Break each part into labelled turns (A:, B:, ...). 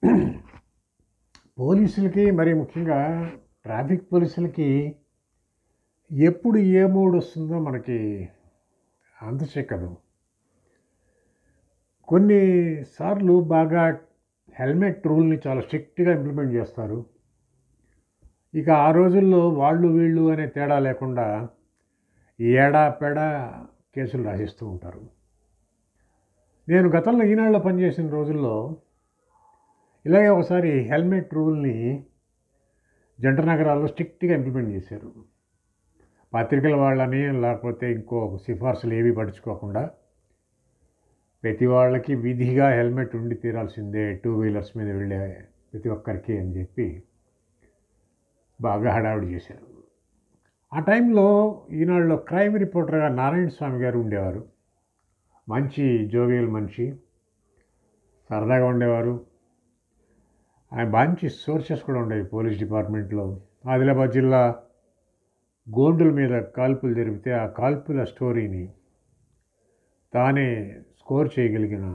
A: పోలీసులకి మరి ముఖ్యంగా ట్రాఫిక్ పోలీసులకి ఎప్పుడు ఏ మూడ్ వస్తుందో మనకి అందచెక్కదు. కొన్నిసార్లు బాగా హెల్మెట్ రూల్ని చాలా స్ట్రిక్ట్గా ఇంప్లిమెంట్ చేస్తారు. ఇక ఆ రోజుల్లో వాళ్ళు వీళ్ళు అనే తేడా లేకుండా ఏడాపెడా కేసులు రాసిస్తూ ఉంటారు. నేను గతంలో ఈనాడులో పనిచేసిన రోజుల్లో ఇలాగే ఒకసారి హెల్మెట్ రూల్ని జంట నగరాల్లో స్ట్రిక్ట్గా ఇంప్లిమెంట్ చేశారు. పత్రికల వాళ్ళని లేకపోతే ఇంకో సిఫార్సులు ఏవి పట్టించుకోకుండా ప్రతి వాళ్ళకి విధిగా హెల్మెట్ ఉండి తీరాల్సిందే, 2 వీలర్స్ మీద వెళ్ళే ప్రతి ఒక్కరికి అని చెప్పి బాగా హడావిడి చేశారు. ఆ టైంలో ఈనాడులో క్రైమ్ రిపోర్టర్గా నారాయణ స్వామి గారు ఉండేవారు. మంచి జోవియల్ మనిషి, సరదాగా ఉండేవారు. ఆయన మంచి సోర్సెస్ కూడా ఉండేవి పోలీస్ డిపార్ట్మెంట్లో. ఆదిలాబాద్ జిల్లా గోండుల మీద కాల్పులు జరిపితే ఆ కాల్పుల స్టోరీని తానే స్కోర్ చేయగలిగిన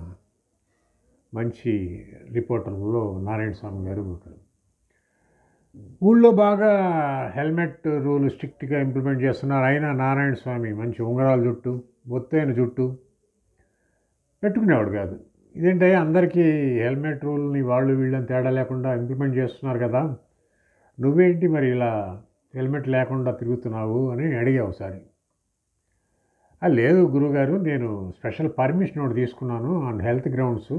A: మంచి రిపోర్టర్లలో నారాయణ స్వామి గారు ఉంటారు. ఊళ్ళో బాగా హెల్మెట్ రూల్ స్ట్రిక్ట్గా ఇంప్లిమెంట్ చేస్తున్నారు. అయినా నారాయణ స్వామి మంచి ఉంగరాల జుట్టు, బొత్తైన జుట్టు పెట్టుకునేవాడు కాదు. ఇదేంటే అందరికీ హెల్మెట్ రూల్ని వాళ్ళు వీళ్ళని తేడా లేకుండా ఇంప్లిమెంట్ చేస్తున్నారు కదా, నువ్వేంటి మరి ఇలా హెల్మెట్ లేకుండా తిరుగుతున్నావు అని అడిగా ఒకసారి. లేదు గురుగారు, నేను స్పెషల్ పర్మిషన్ ఒకటి తీసుకున్నాను ఆన్ హెల్త్ గ్రౌండ్స్.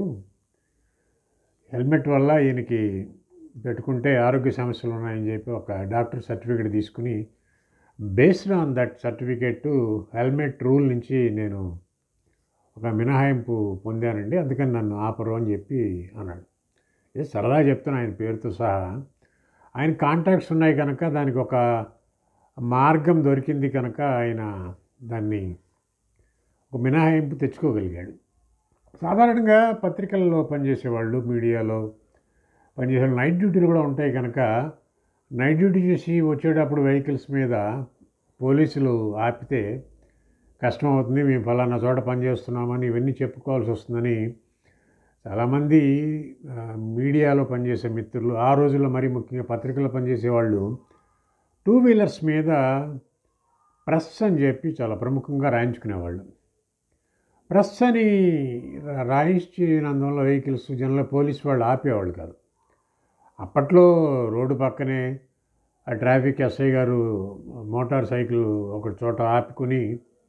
A: హెల్మెట్ వల్ల ఈయనకి పెట్టుకుంటే ఆరోగ్య సమస్యలు ఉన్నాయని చెప్పి ఒక డాక్టర్ సర్టిఫికేట్ తీసుకుని based on that certificate helmet rule నుంచి నేను ఒక మినహాయింపు పొందానండి, అందుకని నన్ను ఆపరు అని చెప్పి అన్నాడు. ఏ సరదా చెప్తాను, ఆయన పేరుతో సహా. ఆయన కాంటాక్ట్స్ ఉన్నాయి కనుక దానికి ఒక మార్గం దొరికింది కనుక ఆయన దాన్ని ఒక మినహాయింపు తెచ్చుకోగలిగాడు. సాధారణంగా పత్రికల్లో పనిచేసేవాళ్ళు, మీడియాలో పనిచేసే నైట్ డ్యూటీలు కూడా ఉంటాయి కనుక నైట్ డ్యూటీ చేసి వచ్చేటప్పుడు వెహికల్స్ మీద పోలీసులు ఆపితే కష్టం అవుతుంది, మేము ఫలానా చోట పనిచేస్తున్నామని ఇవన్నీ చెప్పుకోవాల్సి వస్తుందని చాలామంది మీడియాలో పనిచేసే మిత్రులు, ఆ రోజుల్లో మరీ ముఖ్యంగా పత్రికల్లో పనిచేసేవాళ్ళు 2 వీలర్స్ మీద ప్రెస్ అని చెప్పి చాలా ప్రముఖంగా రాయించుకునేవాళ్ళు. ప్రెస్ అని రాయించినందువల్ల వెహికల్స్ జనరల్ పోలీసు వాళ్ళు ఆపేవాళ్ళు కాదు. అప్పట్లో రోడ్డు పక్కనే ఆ ట్రాఫిక్ ఎస్ఐ గారు మోటార్ సైకిల్ ఒక చోట ఆపుకుని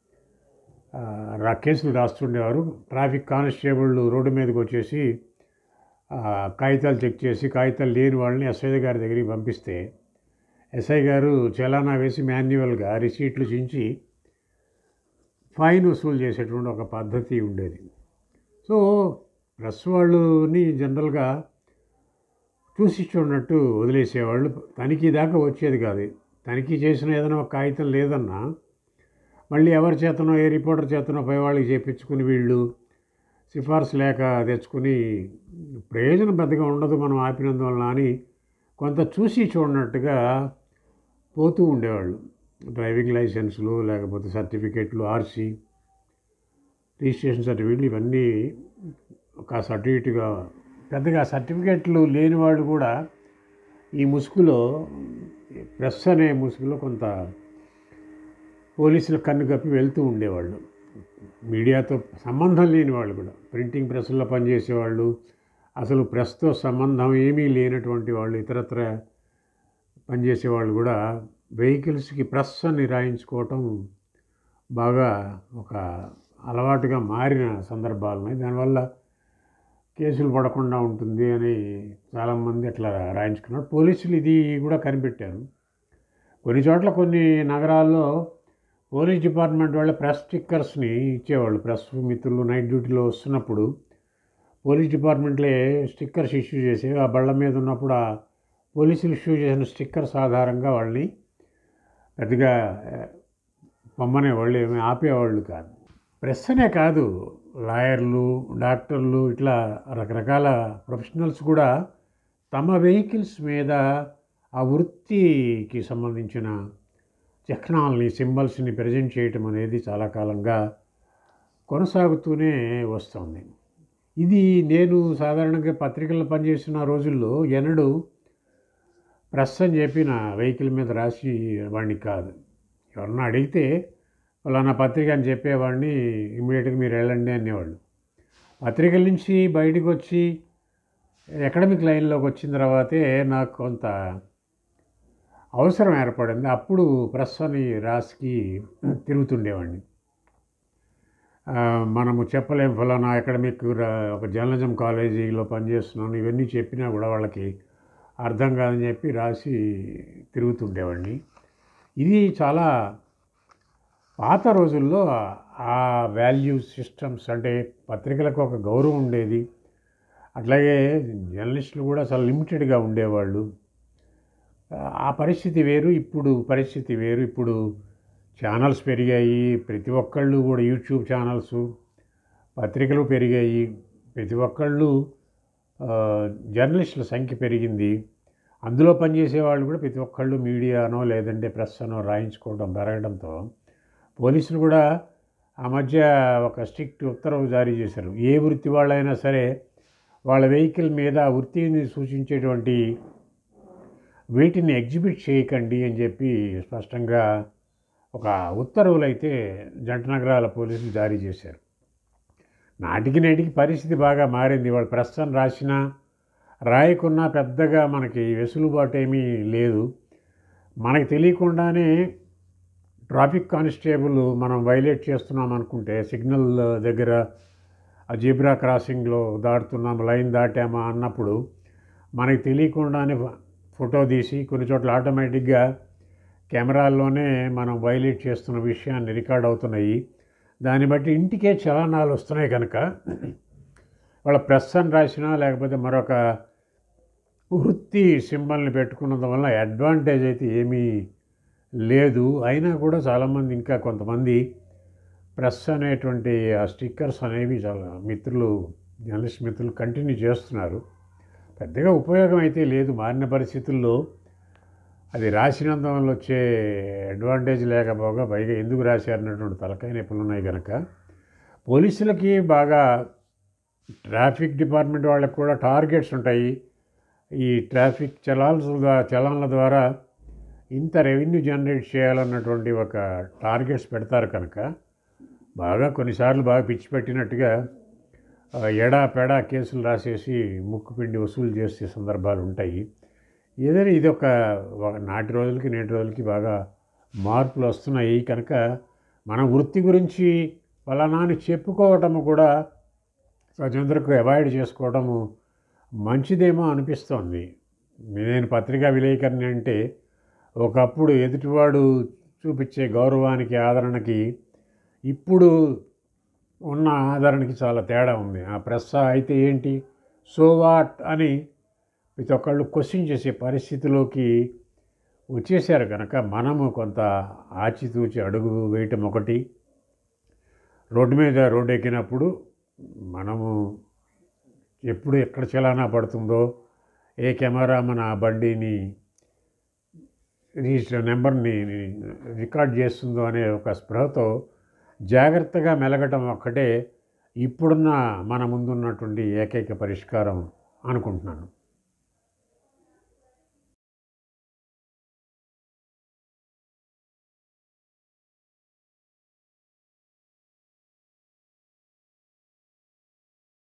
A: కేసులు రాస్తుండేవారు. ట్రాఫిక్ కానిస్టేబుల్ రోడ్డు మీదకి వచ్చేసి కాగితాలు చెక్ చేసి కాగితాలు లేని వాళ్ళని ఎస్ఐ గారి దగ్గరికి పంపిస్తే ఎస్ఐ గారు చలానా వేసి మాన్యువల్గా రిసీట్లు చించి ఫైన్ వసూలు చేసేటువంటి ఒక పద్ధతి ఉండేది. సో ప్రెస్ వాళ్ళని జనరల్గా చూసి చూడనట్టు వదిలేసేవాళ్ళు, తనిఖీ దాకా వచ్చేది కాదు. తనిఖీ చేసిన ఏదైనా ఒక కాగితం లేదన్నా మళ్ళీ ఎవరి చేతనో ఏ రిపోర్టర్ చేతనో పై వాళ్ళకి చేయించుకుని వీళ్ళు సిఫార్సు లేక తెచ్చుకుని ప్రయోజనం పెద్దగా ఉండదు మనం ఆపినందువలన అని కొంత చూసి చూడనట్టుగా పోతూ ఉండేవాళ్ళు. డ్రైవింగ్ లైసెన్సులు లేకపోతే సర్టిఫికేట్లు, ఆర్సీ, రిజిస్ట్రేషన్ సర్టిఫికేట్లు ఇవన్నీ కాస్త అటు ఇటుగా పెద్దగా సర్టిఫికేట్లు లేని వాళ్ళు కూడా ఈ ముసుగులో, ప్రెస్ అనే ముసుగులో కొంత పోలీసులు కన్ను కప్పి వెళ్తూ ఉండేవాళ్ళు. మీడియాతో సంబంధం లేని వాళ్ళు కూడా, ప్రింటింగ్ ప్రెస్లో పనిచేసేవాళ్ళు, అసలు ప్రెస్తో సంబంధం ఏమీ లేనటువంటి వాళ్ళు, ఇతరత్ర పనిచేసేవాళ్ళు కూడా వెహికల్స్కి ప్రెస్ అని రాయించుకోవటం బాగా ఒక అలవాటుగా మారిన సందర్భాలు ఉన్నాయి. దానివల్ల కేసులు పడకుండా ఉంటుంది అని చాలామంది అట్లా రాయించుకున్నారు. పోలీసులు ఇది కూడా కనిపెట్టారు. కొన్ని చోట్ల కొన్ని నగరాల్లో పోలీస్ డిపార్ట్మెంట్ వాళ్ళ ప్రెస్ స్టిక్కర్స్ని ఇచ్చేవాళ్ళు. ప్రెస్ మిత్రులు నైట్ డ్యూటీలో వస్తున్నప్పుడు పోలీస్ డిపార్ట్మెంట్లే స్టిక్కర్స్ ఇష్యూ చేసేవి. ఆ బళ్ళ మీద ఉన్నప్పుడు ఆ పోలీసులు ఇష్యూ చేసిన స్టిక్కర్స్ ఆధారంగా వాళ్ళని పెద్దగా పొమ్మనే వాళ్ళు ఏమీ ఆపేవాళ్ళు కాదు. ప్రెస్ అనే కాదు, లాయర్లు, డాక్టర్లు ఇట్లా రకరకాల ప్రొఫెషనల్స్ కూడా తమ వెహికల్స్ మీద ఆ వృత్తికి సంబంధించిన చిహ్నాలని, సింబల్స్ని ప్రజెంట్ చేయటం అనేది చాలా కాలంగా కొనసాగుతూనే వస్తుంది. ఇది నేను సాధారణంగా పత్రికల్లో పనిచేసిన రోజుల్లో ఎన్నడూ ప్రెస్ అని చెప్పి నా వెహికల్ మీద రాసి వాడిని కాదు. ఎవరన్నా అడిగితే ఫలానా పత్రిక అని చెప్పేవాడిని, ఇమ్మీడియట్గా మీరు వెళ్ళండి అనేవాళ్ళు. పత్రికల నుంచి బయటకు వచ్చి అకాడమిక్ లైన్లోకి వచ్చిన తర్వాతే నాకు కొంత అవసరం ఏర్పడింది. అప్పుడు ప్రెస్ అని రాసి తిరుగుతుండేవాడిని. మనము చెప్పలేం ఫలానా అకాడమిక్ ఒక జర్నలిజం కాలేజీలో పనిచేస్తున్నాను ఇవన్నీ చెప్పినా కూడా వాళ్ళకి అర్థం కాదని చెప్పి రాసి తిరుగుతుండేవాడిని. ఇది చాలా పాత రోజుల్లో ఆ వాల్యూ సిస్టమ్స్, అంటే పత్రికలకు ఒక గౌరవం ఉండేది. అట్లాగే జర్నలిస్టులు కూడా చాలా లిమిటెడ్గా ఉండేవాళ్ళు. ఆ పరిస్థితి వేరు, ఇప్పుడు పరిస్థితి వేరు. ఇప్పుడు ఛానల్స్ పెరిగాయి, ప్రతి ఒక్కళ్ళు కూడా యూట్యూబ్ ఛానల్స్, పత్రికలు పెరిగాయి, ప్రతి ఒక్కళ్ళు జర్నలిస్టుల సంఖ్య పెరిగింది. అందులో పనిచేసే వాళ్ళు కూడా ప్రతి ఒక్కళ్ళు మీడియానో లేదంటే ప్రెస్ అనో రాయించుకోవడం పెరగడంతో పోలీసులు కూడా ఆ మధ్య ఒక స్ట్రిక్ట్ ఉత్తర్వు జారీ చేశారు. ఏ వృత్తి వాళ్ళైనా సరే వాళ్ళ వెహికల్ మీద వృత్తిని సూచించేటువంటి వీటిని ఎగ్జిబిట్ చేయకండి అని చెప్పి స్పష్టంగా ఒక ఉత్తర్వులు అయితే జంట నగరాల పోలీసులు జారీ చేశారు. నాటికి నేటికి పరిస్థితి బాగా మారింది. వాళ్ళు ప్రెస్ అని రాసినా రాయకున్నా పెద్దగా మనకి వెసులుబాటు ఏమీ లేదు. మనకి తెలియకుండానే ట్రాఫిక్ కానిస్టేబుల్ మనం వైలేట్ చేస్తున్నాం అనుకుంటే సిగ్నల్ దగ్గర ఆ జీబ్రా క్రాసింగ్లో దాటుతున్నాం, లైన్ దాటామా అన్నప్పుడు మనకి తెలియకుండానే ఫోటో తీసి కొన్ని చోట్ల ఆటోమేటిక్గా కెమెరాల్లోనే మనం వైలేట్ చేస్తున్న విషయాన్ని రికార్డ్ అవుతున్నాయి. దాన్ని బట్టి ఇంటికే చలనాలు వస్తున్నాయి. కనుక వాళ్ళ ప్రెస్ అని రాసినా లేకపోతే మరొక వృత్తి సింబల్ని పెట్టుకున్నందు వల్ల అడ్వాంటేజ్ అయితే ఏమీ లేదు. అయినా కూడా చాలామంది ఇంకా కొంతమంది ప్రెస్ అనేటువంటి ఆ స్టిక్కర్స్ అనేవి చాలా మిత్రులు, జర్నలిస్ట్ మిత్రులు కంటిన్యూ చేస్తున్నారు. పెద్దగా ఉపయోగం అయితే లేదు. మారిన పరిస్థితుల్లో అది రాసినందు వల్ల వచ్చే అడ్వాంటేజ్ లేకపోగా పైగా ఎందుకు రాశారన్నటువంటి తలకాయ నొప్పులు ఉన్నాయి. కనుక పోలీసులకి బాగా ట్రాఫిక్ డిపార్ట్మెంట్ వాళ్ళకి కూడా టార్గెట్స్ ఉంటాయి. ఈ ట్రాఫిక్ చలాన్ల ద్వారా ఇంత రెవెన్యూ జనరేట్ చేయాలన్నటువంటి ఒక టార్గెట్స్ పెడతారు. కనుక బాగా కొన్నిసార్లు బాగా పిచ్చి పెట్టినట్టుగా ఎడా కేసులు రాసేసి ముక్కు పిండి వసూలు చేసే సందర్భాలు ఉంటాయి. ఏదైనా ఇది ఒక నాటి రోజులకి నేటి రోజులకి బాగా మార్పులు వస్తున్నాయి. కనుక మన వృత్తి గురించి ఫలానా అని చెప్పుకోవటము కూడా ప్రజలందరికీ అవాయిడ్ చేసుకోవడము మంచిదేమో అనిపిస్తోంది. నేను పత్రికా విలేకరిని అంటే ఒకప్పుడు ఎదుటివాడు చూపించే గౌరవానికి, ఆదరణకి ఇప్పుడు ఉన్న ఆదరణకి చాలా తేడా ఉంది. ఆ ప్రెస్ అయితే ఏంటి, సో వాట్ అని ప్రతి ఒక్కళ్ళు క్వశ్చన్ చేసే పరిస్థితిలోకి వచ్చేసారు. కనుక మనము కొంత ఆచితూచి అడుగు వేయటం ఒకటి. రోడ్డు ఎక్కినప్పుడు మనము ఎప్పుడు ఎక్కడ చలానా పడుతుందో, ఏ కెమెరా మన బండిని రిజిస్టర్ నెంబర్ని రికార్డ్ చేస్తుందో అనే ఒక స్పృహతో జాగ్రత్తగా మెలగటం ఒక్కటే ఇప్పుడున్న మన ముందున్నటువంటి ఏకైక పరిష్కారం అనుకుంటున్నాను.